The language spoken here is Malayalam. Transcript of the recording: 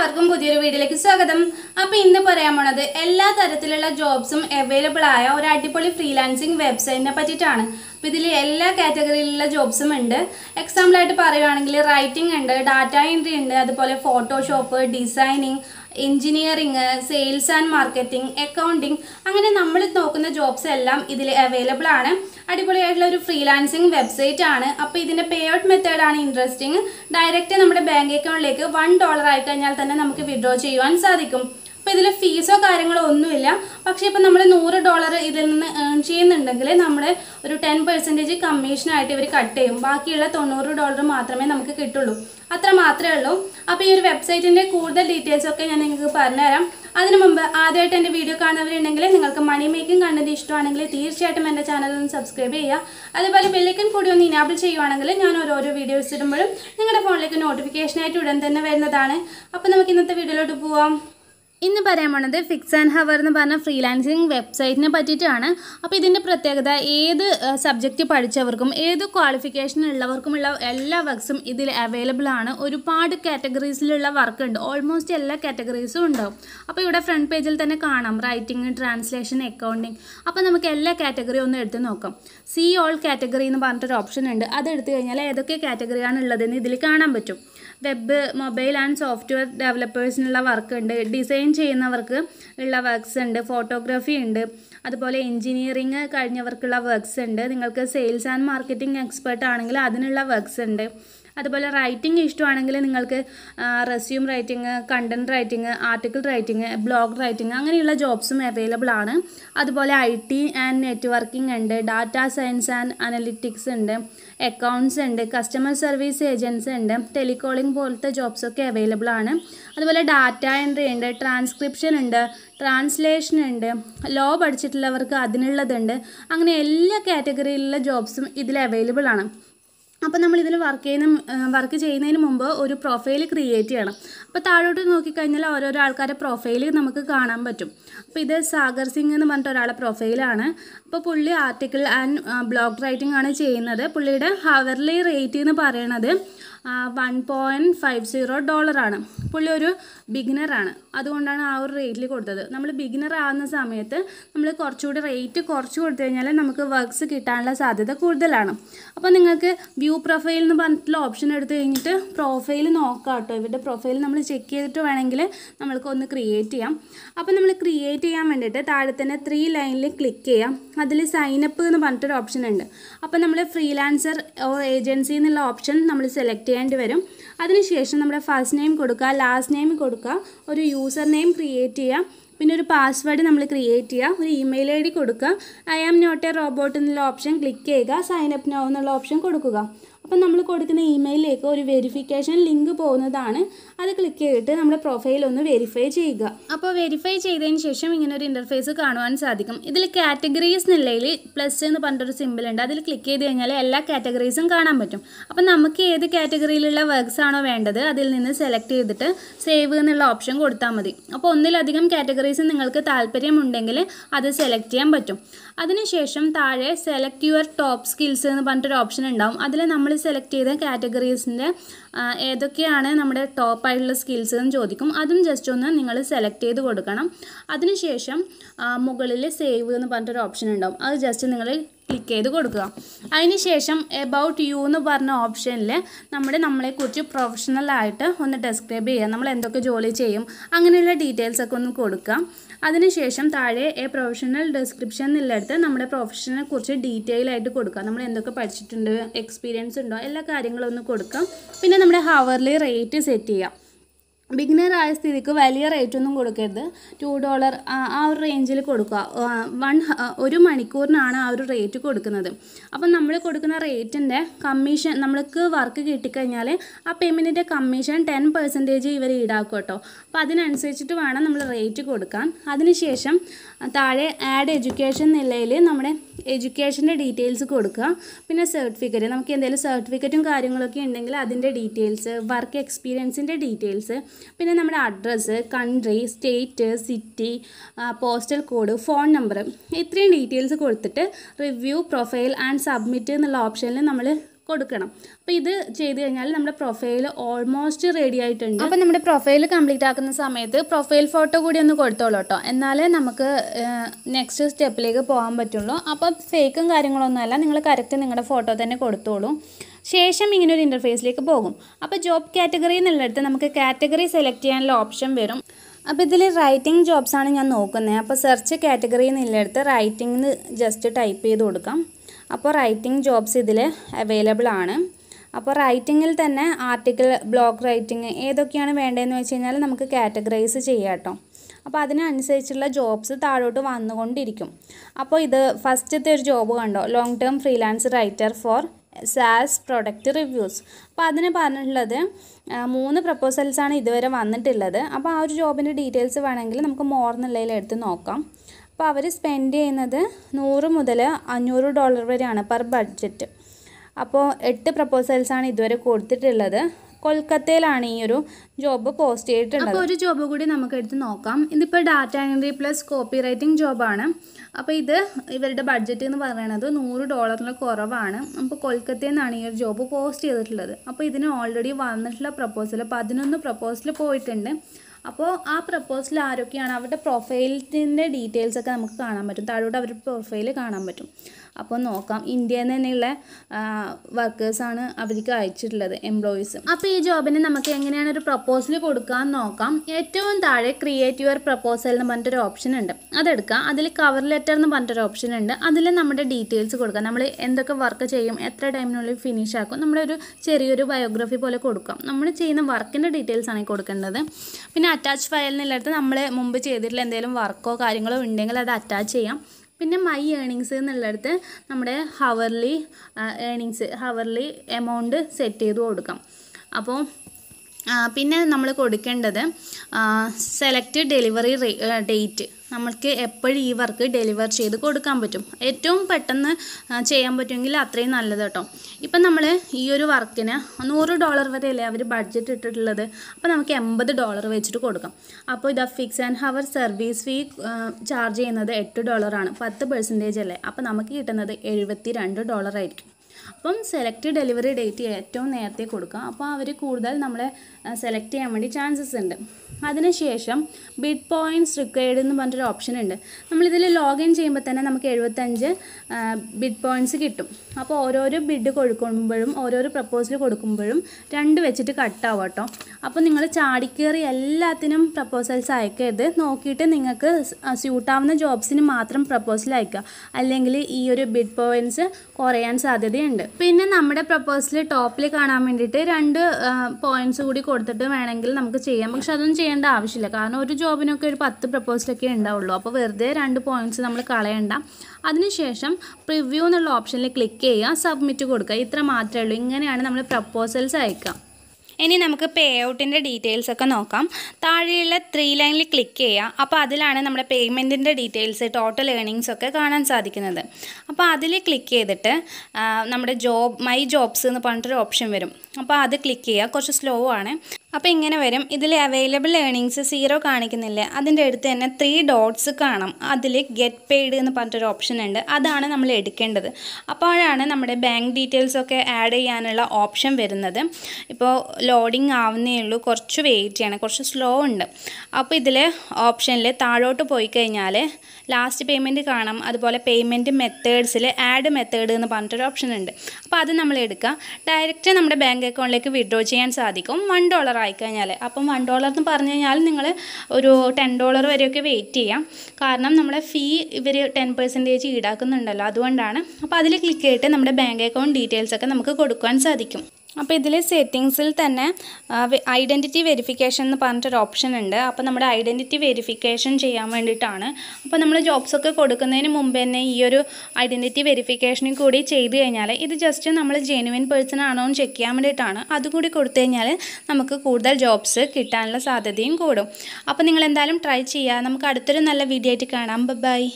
എല്ലാവർക്കും പുതിയൊരു വീഡിയോയിലേക്ക് സ്വാഗതം. അപ്പോൾ ഇന്ന് പറയാൻ പോണത് എല്ലാ തരത്തിലുള്ള ജോബ്സും അവൈലബിൾ ആയ ഒരു അടിപൊളി ഫ്രീലാൻസിങ് വെബ്സൈറ്റിനെ പറ്റിയിട്ടാണ്. അപ്പോൾ ഇതിൽ എല്ലാ കാറ്റഗറിയിലുള്ള ജോബ്സും ഉണ്ട്. എക്സാമ്പിൾ ആയിട്ട് പറയുകയാണെങ്കിൽ റൈറ്റിംഗ് ഉണ്ട്, ഡാറ്റ എൻട്രി ഉണ്ട്, അതുപോലെ Photoshop, designing, engineering, sales and marketing, accounting, അങ്ങനെ നമ്മൾ നോക്കുന്ന ജോബ്സ് എല്ലാം ഇതിൽ അവൈലബിൾ ആണ്. അടിപൊളിയായിട്ടുള്ള ഒരു ഫ്രീലാൻസിങ് വെബ്സൈറ്റ് ആണ്. അപ്പോൾ ഇതിൻ്റെ പേ ഔട്ട് മെത്തേഡാണ് ഇൻട്രസ്റ്റിംഗ്. ഡയറക്റ്റ് നമ്മുടെ ബാങ്ക് അക്കൗണ്ടിലേക്ക് $1 ആയി കഴിഞ്ഞാൽ തന്നെ നമുക്ക് വിഡ്രോ ചെയ്യുവാൻ സാധിക്കും. അപ്പോൾ ഇതിൽ ഫീസോ കാര്യങ്ങളോ ഒന്നുമില്ല. പക്ഷേ ഇപ്പോൾ നമ്മൾ $100 ഇതിൽ നിന്ന് ഏൺ ചെയ്യുന്നുണ്ടെങ്കിൽ നമ്മൾ ഒരു 10% കമ്മീഷനായിട്ട് ഇവർ കട്ട് ചെയ്യും. ബാക്കിയുള്ള $90 മാത്രമേ നമുക്ക് കിട്ടുള്ളൂ. അത്ര മാത്രമേ ഉള്ളൂ. അപ്പോൾ ഈ ഒരു വെബ്സൈറ്റിൻ്റെ കൂടുതൽ ഡീറ്റെയിൽസ് ഒക്കെ ഞാൻ നിങ്ങൾക്ക് പറഞ്ഞുതരാം. അതിനു മുമ്പ് ആദ്യമായിട്ട് എൻ്റെ വീഡിയോ കാണുന്നവരുണ്ടെങ്കിൽ നിങ്ങൾക്ക് മണി മേക്കിംഗ് കണ്ടന്റ് ഇഷ്ടമാണെങ്കിൽ തീർച്ചയായിട്ടും എൻ്റെ ചാനൽ ഒന്ന് സബ്സ്ക്രൈബ് ചെയ്യുക. അതുപോലെ ബെല്ലൈക്കൺ കൂടി ഒന്ന് ഇനാബിൾ ചെയ്യുവാണെങ്കിൽ ഞാൻ ഓരോരോ വീഡിയോസ് ഇടുമ്പോഴും നിങ്ങളുടെ ഫോണിലേക്ക് നോട്ടിഫിക്കേഷനായിട്ട് ഉടൻ തന്നെ വരുന്നതാണ്. അപ്പോൾ നമുക്ക് ഇന്നത്തെ വീഡിയോയിലോട്ട് പോവാം. ഇന്ന് പറയാൻ പോണത് ഫിക്സ് ആൻഡ് ഹവർ എന്ന് പറഞ്ഞ ഫ്രീലാൻസിങ് വെബ്സൈറ്റിനെ പറ്റിയിട്ടാണ്. അപ്പോൾ ഇതിൻ്റെ പ്രത്യേകത ഏത് സബ്ജക്റ്റ് പഠിച്ചവർക്കും ഏത് ക്വാളിഫിക്കേഷൻ ഉള്ളവർക്കുമുള്ള എല്ലാ വർക്ക്സും ഇതിൽ അവൈലബിൾ ആണ്. ഒരുപാട് കാറ്റഗറീസിലുള്ള വർക്ക് ഉണ്ട്. ഓൾമോസ്റ്റ് എല്ലാ കാറ്റഗറീസും ഉണ്ടാവും. അപ്പോൾ ഇവിടെ ഫ്രണ്ട് പേജിൽ തന്നെ കാണാം റൈറ്റിംഗ്, ട്രാൻസ്ലേഷൻ, അക്കൗണ്ടിങ്. അപ്പോൾ നമുക്ക് എല്ലാ കാറ്റഗറിയും ഒന്ന് എടുത്ത് നോക്കാം. സി ഓൾ കാറ്റഗറി എന്ന് പറഞ്ഞിട്ടൊരു ഓപ്ഷൻ ഉണ്ട്. അത് എടുത്തു കഴിഞ്ഞാൽ ഏതൊക്കെ കാറ്റഗറിയാണ് ഉള്ളതെന്ന് ഇതിൽ കാണാൻ പറ്റും. വെബ്, മൊബൈൽ ആൻഡ് സോഫ്റ്റ്വെയർ ഡെവലപ്പേഴ്സിനുള്ള വർക്ക് ഉണ്ട്, ഡിസൈൻ ചെയ്യുന്നവർക്ക് ഉള്ള വർക്ക്സ് ഉണ്ട്, ഫോട്ടോഗ്രാഫി ഉണ്ട്, അതുപോലെ എഞ്ചിനീയറിങ് കഴിഞ്ഞവർക്കുള്ള വർക്ക്സ് ഉണ്ട്. നിങ്ങൾക്ക് സെയിൽസ് ആൻഡ് മാർക്കറ്റിംഗ് എക്സ്പേർട്ട് ആണെങ്കിൽ അതിനുള്ള വർക്ക്സ് ഉണ്ട്. അതുപോലെ റൈറ്റിംഗ് ഇഷ്ടമാണെങ്കിൽ നിങ്ങൾക്ക് resume writing, content writing, article writing, blog writing അങ്ങനെയുള്ള ജോബ്സും അവൈലബിൾ ആണ്. അതുപോലെ IT ആൻഡ് നെറ്റ്വർക്കിംഗ് ഉണ്ട്, ഡാറ്റ സയൻസ് ആൻഡ് അനലിറ്റിക്സ് ഉണ്ട്, അക്കൗണ്ട്സ് ഉണ്ട്, കസ്റ്റമർ സർവീസ് ഏജൻസി ഉണ്ട്, ടെലികോളിംഗ് പോലത്തെ ജോബ്സൊക്കെ അവൈലബിൾ ആണ്. അതുപോലെ ഡാറ്റ എൻട്രി ഉണ്ട്, ട്രാൻസ്ക്രിപ്ഷൻ ഉണ്ട്, ട്രാൻസ്ലേഷൻ ഉണ്ട്, ലോ പഠിച്ചിട്ടുള്ളവർക്ക് അതിനുള്ളതുണ്ട്. അങ്ങനെ എല്ലാ കാറ്റഗറിയിലുള്ള ജോബ്സും ഇതിൽ അവൈലബിൾ ആണ്. അപ്പോൾ നമ്മളിതിൽ വർക്ക് ചെയ്യുന്നതിന് മുമ്പ് ഒരു പ്രൊഫൈൽ ക്രിയേറ്റ് ചെയ്യണം. അപ്പോൾ താഴോട്ട് നോക്കിക്കഴിഞ്ഞാൽ ഓരോരോ ആൾക്കാരുടെ പ്രൊഫൈൽ നമുക്ക് കാണാൻ പറ്റും. അപ്പോൾ ഇത് സാഗർ സിംഗ് എന്ന് പറഞ്ഞിട്ട് ഒരാളുടെ പ്രൊഫൈലാണ്. അപ്പോൾ പുള്ളി ആർട്ടിക്കിൾ ആൻഡ് ബ്ലോഗ് റൈറ്റിംഗ് ആണ് ചെയ്യുന്നത്. പുള്ളിയുടെ ഹവർലി റേറ്റ് എന്ന് പറയുന്നത് $1.50 ആണ്. പുള്ളി ഒരു ബിഗിനറാണ്, അതുകൊണ്ടാണ് ആ ഒരു റേറ്റിൽ കൊടുത്തത്. നമ്മൾ ബിഗിനർ ആവുന്ന സമയത്ത് നമ്മൾ കുറച്ചുകൂടി റേറ്റ് കുറച്ച് കൊടുത്തു കഴിഞ്ഞാൽ നമുക്ക് വർക്ക്സ് കിട്ടാനുള്ള സാധ്യത കൂടുതലാണ്. അപ്പോൾ നിങ്ങൾക്ക് വ്യൂ പ്രൊഫൈൽ എന്ന് പറഞ്ഞിട്ടുള്ള ഓപ്ഷൻ എടുത്ത് കഴിഞ്ഞിട്ട് പ്രൊഫൈൽ നോക്കാം കേട്ടോ. ഇവരുടെ പ്രൊഫൈൽ നമ്മൾ ചെക്ക് ചെയ്തിട്ട് വേണമെങ്കിൽ നമ്മൾക്ക് ഒന്ന് ക്രിയേറ്റ് ചെയ്യാം. അപ്പോൾ നമ്മൾ ക്രിയേറ്റ് ചെയ്യാൻ വേണ്ടിയിട്ട് താഴെ തന്നെ 3 ലൈനിൽ ക്ലിക്ക് ചെയ്യാം. അതിൽ സൈനപ്പ് എന്ന് പറഞ്ഞിട്ടൊരു ഓപ്ഷൻ ഉണ്ട്. അപ്പോൾ നമ്മൾ ഫ്രീലാൻസർ ഓർ ഏജൻസി എന്നുള്ള ഓപ്ഷൻ നമ്മൾ സെലക്ട് ചെയ്യേണ്ടി വരും. അതിനുശേഷം നമ്മുടെ ഫസ്റ്റ് നെയിം കൊടുക്കുക, ലാസ്റ്റ് നെയിം കൊടുക്കുക, ഒരു യൂസർ നെയിം ക്രിയേറ്റ് ചെയ്യുക, പിന്നെ ഒരു പാസ്വേഡ് നമ്മൾ ക്രിയേറ്റ് ചെയ്യുക, ഒരു ഇമെയിൽ ID കൊടുക്കുക, I am not a robot എന്നുള്ള ഓപ്ഷൻ ക്ലിക്ക് ചെയ്യുക, സൈൻ അപ്പ് നൗ എന്നുള്ള ഓപ്ഷൻ കൊടുക്കുക. അപ്പം നമ്മൾ കൊടുക്കുന്ന ഇമെയിലിലേക്ക് ഒരു വെരിഫിക്കേഷൻ ലിങ്ക് പോകുന്നതാണ്. അത് ക്ലിക്ക് ചെയ്തിട്ട് നമ്മുടെ പ്രൊഫൈൽ ഒന്ന് വെരിഫൈ ചെയ്യുക. അപ്പോൾ വെരിഫൈ ചെയ്തതിന് ശേഷം ഇങ്ങനെ ഒരു ഇൻ്റർഫേസ് കാണുവാൻ സാധിക്കും. ഇതിൽ കാറ്റഗറീസ് എന്നുള്ളതിൽ പ്ലസ് എന്ന് പറഞ്ഞിട്ടൊരു സിമ്പിൾ ഉണ്ട്. അതിൽ ക്ലിക്ക് ചെയ്ത് കഴിഞ്ഞാൽ എല്ലാ കാറ്റഗറീസും കാണാൻ പറ്റും. അപ്പം നമുക്ക് ഏത് കാറ്റഗറിയിലുള്ള വർക്ക്സ് ആണോ വേണ്ടത് അതിൽ നിന്ന് സെലക്ട് ചെയ്തിട്ട് സേവ് എന്നുള്ള ഓപ്ഷൻ കൊടുത്താൽ മതി. അപ്പോൾ ഒന്നിലധികം കാറ്റഗറീസ് നിങ്ങൾക്ക് താല്പര്യമുണ്ടെങ്കിൽ അത് സെലക്ട് ചെയ്യാൻ പറ്റും. അതിനുശേഷം താഴെ സെലക്ട് യുവർ ടോപ്പ് സ്കിൽസ് എന്ന് പറഞ്ഞിട്ടൊരു ഓപ്ഷൻ ഉണ്ടാവും. അതിൽ നമ്മൾ സെലക്ട് ചെയ്ത കാറ്റഗറീസിൻ്റെ ഏതൊക്കെയാണ് നമ്മുടെ ടോപ്പായിട്ടുള്ള സ്കിൽസ് എന്ന് ചോദിക്കും. അതും ജസ്റ്റ് ഒന്ന് നിങ്ങൾ സെലക്ട് ചെയ്ത് കൊടുക്കണം. അതിനുശേഷം മുകളിൽ സേവ് എന്ന് പറഞ്ഞിട്ടൊരു ഓപ്ഷൻ ഉണ്ടാവും. അത് ജസ്റ്റ് നിങ്ങൾ ക്ലിക്ക് ചെയ്ത് കൊടുക്കുക. അതിനുശേഷം എബൌട്ട് യു എന്ന് പറഞ്ഞ ഓപ്ഷനിൽ നമ്മളെക്കുറിച്ച് പ്രൊഫഷണലായിട്ട് ഒന്ന് ഡിസ്ക്രൈബ് ചെയ്യുക. നമ്മൾ എന്തൊക്കെ ജോലി ചെയ്യും അങ്ങനെയുള്ള ഡീറ്റെയിൽസൊക്കെ ഒന്ന് കൊടുക്കുക. അതിനുശേഷം താഴെ പ്രൊഫഷണൽ ഡിസ്ക്രിപ്ഷൻ എന്നുള്ളിടത്ത് നമ്മുടെ പ്രൊഫഷനെ കുറിച്ച് ഡീറ്റെയിൽ ആയിട്ട് കൊടുക്കുക. നമ്മൾ എന്തൊക്കെ പഠിച്ചിട്ടുണ്ട്, എക്സ്പീരിയൻസ് ഉണ്ടോ, എല്ലാ കാര്യങ്ങളും ഒന്ന് കൊടുക്കാം. പിന്നെ നമ്മുടെ ഹവർലി റേറ്റ് സെറ്റ് ചെയ്യാം. ബിഗിനർ ആയ സ്ഥിതിക്ക് വലിയ റേറ്റ് ഒന്നും കൊടുക്കരുത്. $2 ആ ഒരു റേഞ്ചിൽ കൊടുക്കുക. 1 മണിക്കൂറിനാണ് ആ ഒരു റേറ്റ് കൊടുക്കുന്നത്. അപ്പം നമ്മൾ കൊടുക്കുന്ന റേറ്റിൻ്റെ കമ്മീഷൻ നമ്മൾക്ക് വർക്ക് കിട്ടിക്കഴിഞ്ഞാൽ ആ പേയ്മെൻറ്റിൻ്റെ കമ്മീഷൻ 10% ഇവർ ഈടാക്കും കേട്ടോ. അപ്പോൾ അതിനനുസരിച്ചിട്ട് വേണം നമ്മൾ റേറ്റ് കൊടുക്കാൻ. അതിനുശേഷം താഴെ ആഡ് എഡ്യൂക്കേഷൻ നിലയിൽ നമ്മുടെ എഡ്യൂക്കേഷൻ്റെ ഡീറ്റെയിൽസ് കൊടുക്കുക. പിന്നെ സർട്ടിഫിക്കറ്റ്, നമുക്ക് എന്തെങ്കിലും സർട്ടിഫിക്കറ്റും കാര്യങ്ങളൊക്കെ ഉണ്ടെങ്കിൽ അതിൻ്റെ ഡീറ്റെയിൽസ്, വർക്ക് എക്സ്പീരിയൻസിൻ്റെ ഡീറ്റെയിൽസ്, പിന്നെ നമ്മുടെ address, country, state, city, postal code, phone number, ഇത്രയും ഡീറ്റെയിൽസ് കൊടുത്തിട്ട് റിവ്യൂ പ്രൊഫൈൽ ആൻഡ് സബ്മിറ്റ് എന്നുള്ള ഓപ്ഷനിൽ നമ്മൾ കൊടുക്കണം. അപ്പോൾ ഇത് ചെയ്ത് കഴിഞ്ഞാൽ നമ്മുടെ പ്രൊഫൈൽ ഓൾമോസ്റ്റ് റെഡി ആയിട്ടുണ്ട്. അപ്പോൾ നമ്മുടെ പ്രൊഫൈൽ കംപ്ലീറ്റ് ആക്കുന്ന സമയത്ത് പ്രൊഫൈൽ ഫോട്ടോ കൂടി ഒന്ന് കൊടുത്തോളൂ കേട്ടോ, എന്നാലേ നമുക്ക് നെക്സ്റ്റ് സ്റ്റെപ്പിലേക്ക് പോകാൻ പറ്റുള്ളൂ. അപ്പോൾ ഫേക്കും കാര്യങ്ങളൊന്നുമല്ല, നിങ്ങൾ കറക്റ്റ് നിങ്ങളുടെ ഫോട്ടോ തന്നെ കൊടുത്തോളൂ. ശേഷം ഇങ്ങനെ ഒരു ഇൻ്റർഫേസിലേക്ക് പോകും. അപ്പോൾ ജോബ് കാറ്റഗറി എന്നുള്ളിടത്ത് നമുക്ക് കാറ്റഗറി സെലക്ട് ചെയ്യാനുള്ള ഓപ്ഷൻ വരും. അപ്പോൾ ഇതിൽ റൈറ്റിംഗ് ജോബ്സാണ് ഞാൻ നോക്കുന്നത്. അപ്പോൾ സെർച്ച് കാറ്റഗറി എന്നുള്ളിടത്ത് റൈറ്റിംഗ് ജസ്റ്റ് ടൈപ്പ് ചെയ്ത് കൊടുക്കാം. അപ്പോൾ റൈറ്റിംഗ് ജോബ്സ് ഇതിൽ അവൈലബിൾ ആണ്. അപ്പോൾ റൈറ്റിങ്ങിൽ തന്നെ ആർട്ടിക്കിൾ, ബ്ലോഗ് റൈറ്റിംഗ് ഏതൊക്കെയാണ് വേണ്ടതെന്ന് വെച്ച് കഴിഞ്ഞാൽ നമുക്ക് കാറ്റഗറൈസ് ചെയ്യാം കേട്ടോ. അപ്പോൾ അതിനനുസരിച്ചുള്ള ജോബ്സ് താഴോട്ട് വന്നുകൊണ്ടിരിക്കും. അപ്പോൾ ഇത് ഫസ്റ്റത്തെ ഒരു ജോബ് കണ്ടോ, long term freelance writer for SaaS product reviews. അപ്പോൾ അതിന് പറഞ്ഞിട്ടുള്ളത് 3 പ്രപ്പോസൽസാണ് ഇതുവരെ വന്നിട്ടുള്ളത്. അപ്പോൾ ആ ഒരു ജോബിൻ്റെ ഡീറ്റെയിൽസ് വേണമെങ്കിൽ നമുക്ക് മോർ എന്നുള്ളതിൽ എടുത്ത് നോക്കാം. അപ്പോൾ അവർ സ്പെൻഡ് ചെയ്യുന്നത് $100 മുതൽ $500 വരെയാണ് പെർ ബഡ്ജറ്റ്. അപ്പോൾ 8 പ്രപ്പോസൽസാണ് ഇതുവരെ കൊടുത്തിട്ടുള്ളത്. കൊൽക്കത്തയിലാണ് ഈ ഒരു ജോബ് പോസ്റ്റ് ചെയ്തിട്ടുള്ളത്. അപ്പോൾ ഒരു ജോബ് കൂടി നമുക്ക് എടുത്ത് നോക്കാം. ഇതിപ്പോൾ data entry plus copy writing ജോബാണ്. അപ്പോൾ ഇത് ഇവരുടെ ബഡ്ജറ്റ് എന്ന് പറയുന്നത് $100 കുറവാണ്. അപ്പോൾ കൊൽക്കത്തയിൽ നിന്നാണ് ഈ ഒരു ജോബ് പോസ്റ്റ് ചെയ്തിട്ടുള്ളത്. അപ്പോൾ ഇതിന് ഓൾറെഡി വന്നിട്ടുള്ള പ്രപ്പോസൽ 11 പ്രപ്പോസൽ പോയിട്ടുണ്ട്. അപ്പോൾ ആ പ്രപ്പോസൽ ആരൊക്കെയാണ്, അവരുടെ പ്രൊഫൈലിൻ്റെ ഡീറ്റെയിൽസൊക്കെ നമുക്ക് കാണാൻ പറ്റും. താഴോട്ട് അവരുടെ പ്രൊഫൈൽ കാണാൻ പറ്റും. അപ്പോൾ നോക്കാം, ഇന്ത്യയിൽ തന്നെയുള്ള വർക്കേഴ്സാണ് അവർക്ക് അയച്ചിട്ടുള്ളത്, എംപ്ലോയീസ്. അപ്പോൾ ഈ ജോബിന് നമുക്ക് എങ്ങനെയാണ് ഒരു പ്രപ്പോസൽ കൊടുക്കാമെന്ന് നോക്കാം. ഏറ്റവും താഴെ ക്രിയേറ്റ് യുവർ പ്രപ്പോസൽ എന്ന് പറഞ്ഞിട്ടൊരു ഓപ്ഷൻ ഉണ്ട്, അതെടുക്കാം. അതിൽ കവർ ലെറ്റർ എന്ന് പറഞ്ഞിട്ടൊരു ഓപ്ഷൻ ഉണ്ട്, അതിൽ നമ്മുടെ ഡീറ്റെയിൽസ് കൊടുക്കാം. നമ്മൾ എന്തൊക്കെ വർക്ക് ചെയ്യും, എത്ര ടൈമിനുള്ളിൽ ഫിനിഷ് ആക്കും, നമ്മളൊരു ചെറിയൊരു ബയോഗ്രഫി പോലെ കൊടുക്കാം. നമ്മൾ ചെയ്യുന്ന വർക്കിൻ്റെ ഡീറ്റെയിൽസ് ആണ് കൊടുക്കേണ്ടത്. പിന്നെ അറ്റാച്ച് ഫയൽ എന്നുള്ളിടത്ത് നമ്മൾ മുമ്പ് ചെയ്തിട്ടുള്ള എന്തെങ്കിലും വർക്കോ കാര്യങ്ങളോ ഉണ്ടെങ്കിൽ അത് അറ്റാച്ച് ചെയ്യാം. പിന്നെ മൈ ഏണിങ്സ് എന്നുള്ളിടത്ത് നമ്മുടെ ഹവർലി എമൗണ്ട് സെറ്റ് ചെയ്ത് കൊടുക്കാം. അപ്പോൾ പിന്നെ നമ്മൾ കൊടുക്കേണ്ടത് സെലക്ട് ഡെലിവറി ഡേറ്റ്, നമ്മൾക്ക് എപ്പോഴും ഈ വർക്ക് ഡെലിവർ ചെയ്ത് കൊടുക്കാൻ പറ്റും. ഏറ്റവും പെട്ടെന്ന് ചെയ്യാൻ പറ്റുമെങ്കിൽ അത്രയും നല്ലത് കേട്ടോ. ഇപ്പം നമ്മൾ ഈ ഒരു വർക്കിന് $100 വരെയല്ലേ അവർ ബഡ്ജറ്റ് ഇട്ടിട്ടുള്ളത്. അപ്പോൾ നമുക്ക് $80 വെച്ചിട്ട് കൊടുക്കാം. അപ്പോൾ ഇത് fix and hour service fee charge ചെയ്യുന്നത് $8 ആണ്, 10% അല്ലേ. അപ്പോൾ നമുക്ക് കിട്ടുന്നത് $72 ആയിരിക്കും. അപ്പം സെലക്ട് ഡെലിവറി ഡേറ്റ് ഏറ്റവും നേരത്തെ കൊടുക്കുക. അപ്പോൾ അവർ കൂടുതൽ നമ്മളെ സെലക്ട് ചെയ്യാൻ വേണ്ടി ചാൻസസ് ഉണ്ട്. അതിനുശേഷം ബിഡ് പോയിൻറ്റ്സ് റിക്വയർഡ് എന്ന് പറഞ്ഞൊരു ഓപ്ഷൻ ഉണ്ട്. നമ്മളിതിൽ ലോഗിൻ ചെയ്യുമ്പോൾ തന്നെ നമുക്ക് 75 ബിഡ് പോയിൻറ്റ്സ് കിട്ടും. അപ്പോൾ ഓരോരോ ബിഡ് കൊടുക്കുമ്പോഴും ഓരോരോ പ്രപ്പോസൽ കൊടുക്കുമ്പോഴും 2 വെച്ചിട്ട് കട്ടാവും കേട്ടോ. അപ്പോൾ നിങ്ങൾ ചാടിക്കേറി എല്ലാത്തിനും പ്രപ്പോസൽസ് അയക്കരുത്. നോക്കിയിട്ട് നിങ്ങൾക്ക് സ്യൂട്ടാവുന്ന ജോബ്സിന് മാത്രം പ്രപ്പോസൽ അയക്കുക, അല്ലെങ്കിൽ ഈ ഒരു ബിഡ് പോയിൻറ്റ്സ് കുറയാൻ സാധ്യതയുണ്ട്. പിന്നെ നമ്മുടെ പ്രപ്പോസൽ ടോപ്പിൽ കാണാൻ വേണ്ടിയിട്ട് 2 പോയിൻറ്റ്സ് കൂടി കൊടുത്തിട്ട് വേണമെങ്കിൽ നമുക്ക് ചെയ്യാം. പക്ഷെ അതൊന്നും ചെയ്യേണ്ട ആവശ്യമില്ല, കാരണം ഒരു ജോബിനൊക്കെ ഒരു 10 പ്രപ്പോസലൊക്കെ ഉണ്ടാവുള്ളൂ. അപ്പോൾ വെറുതെ 2 പോയിൻറ്റ്സ് നമ്മൾ കളയണ്ട. അതിനുശേഷം പ്രിവ്യൂ എന്നുള്ള ഓപ്ഷനിൽ ക്ലിക്ക് ചെയ്യുക, സബ്മിറ്റ് കൊടുക്കുക. ഇത്ര മാത്രമേ ഉള്ളൂ. ഇങ്ങനെയാണ് നമ്മൾ പ്രപ്പോസൽസ് അയക്കുക. ഇനി നമുക്ക് പേ ഔട്ടിൻ്റെ ഡീറ്റെയിൽസ് ഒക്കെ നോക്കാം. താഴെയുള്ള 3 ലൈനിൽ ക്ലിക്ക് ചെയ്യുക. അപ്പോൾ അതിലാണ് നമ്മുടെ പേയ്മെൻറ്റിൻ്റെ ഡീറ്റെയിൽസ്, ടോട്ടൽ ഏണിങ്സ് ഒക്കെ കാണാൻ സാധിക്കുന്നത്. അപ്പോൾ അതിൽ ക്ലിക്ക് ചെയ്തിട്ട് നമ്മുടെ മൈ ജോബ്സ് എന്ന് പറഞ്ഞിട്ടൊരു ഓപ്ഷൻ വരും. അപ്പോൾ അത് ക്ലിക്ക് ചെയ്യുക. കുറച്ച് സ്ലോ ആണ്. അപ്പോൾ ഇങ്ങനെ വരും. ഇതിൽ അവൈലബിൾ ഏണിങ്സ് 0 കാണിക്കുന്നില്ല, അതിൻ്റെ അടുത്ത് തന്നെ 3 ഡോട്ട്സ് കാണാം. അതിൽ ഗെറ്റ് പെയ്ഡ് എന്ന് പറഞ്ഞിട്ടൊരു ഓപ്ഷൻ ഉണ്ട്, അതാണ് നമ്മൾ എടുക്കേണ്ടത്. അപ്പോഴാണ് നമ്മുടെ ബാങ്ക് ഡീറ്റെയിൽസൊക്കെ ആഡ് ചെയ്യാനുള്ള ഓപ്ഷൻ വരുന്നത്. ഇപ്പോൾ ലോഡിങ് ആവുന്നേ ഉള്ളൂ, കുറച്ച് വെയിറ്റ് ചെയ്യണം, കുറച്ച് സ്ലോ ഉണ്ട്. അപ്പോൾ ഇതിൽ ഓപ്ഷനിൽ താഴോട്ട് പോയി കഴിഞ്ഞാൽ ലാസ്റ്റ് പേയ്മെൻറ്റ് കാണാം. അതുപോലെ പേയ്മെൻറ്റ് മെത്തേഡ്സിൽ ആഡ് മെത്തേഡ് എന്ന് പറഞ്ഞിട്ടൊരു ഓപ്ഷൻ ഉണ്ട്. അപ്പോൾ അത് നമ്മൾ എടുക്കുക. ഡയറക്റ്റ് നമ്മുടെ ബാങ്ക് അക്കൗണ്ടിലേക്ക് വിഡ്രോ ചെയ്യാൻ സാധിക്കും $1 ആയിക്കഴിഞ്ഞാൽ. അപ്പം $1 എന്ന് പറഞ്ഞു കഴിഞ്ഞാൽ നിങ്ങൾ ഒരു $10 വരെയൊക്കെ വെയിറ്റ് ചെയ്യാം, കാരണം നമ്മുടെ ഫീ ഇവർ 10% ഈടാക്കുന്നുണ്ടല്ലോ, അതുകൊണ്ടാണ്. അപ്പോൾ അതിൽ ക്ലിക്ക് ചെയ്തിട്ട് നമ്മുടെ ബാങ്ക് അക്കൗണ്ട് ഡീറ്റെയിൽസൊക്കെ നമുക്ക് കൊടുക്കാൻ സാധിക്കും. അപ്പോൾ ഇതിൽ സെറ്റിങ്സിൽ തന്നെ ഐഡൻറ്റിറ്റി വെരിഫിക്കേഷൻ എന്ന് പറഞ്ഞിട്ടൊരു ഓപ്ഷൻ ഉണ്ട്. അപ്പോൾ നമ്മുടെ ഐഡൻറ്റിറ്റി വെരിഫിക്കേഷൻ ചെയ്യാൻ വേണ്ടിയിട്ടാണ്. അപ്പോൾ നമ്മൾ ജോബ്സൊക്കെ കൊടുക്കുന്നതിന് മുമ്പ് തന്നെ ഈ ഒരു ഐഡൻറ്റിറ്റി വെരിഫിക്കേഷനും കൂടി ചെയ്ത് കഴിഞ്ഞാൽ ഇത് ജസ്റ്റ് നമ്മൾ ജെന്യുവിൻ പേഴ്സൺ ആണോ എന്ന് ചെക്ക് ചെയ്യാൻ വേണ്ടിയിട്ടാണ്. അതുകൂടി കൊടുത്തു കഴിഞ്ഞാൽ നമുക്ക് കൂടുതൽ ജോബ്സ് കിട്ടാനുള്ള സാധ്യതയും കൂടും. അപ്പോൾ നിങ്ങൾ എന്തായാലും ട്രൈ ചെയ്യുക. നമുക്ക് അടുത്തൊരു നല്ല വീഡിയോ ആയിട്ട് കാണാം. ബൈ.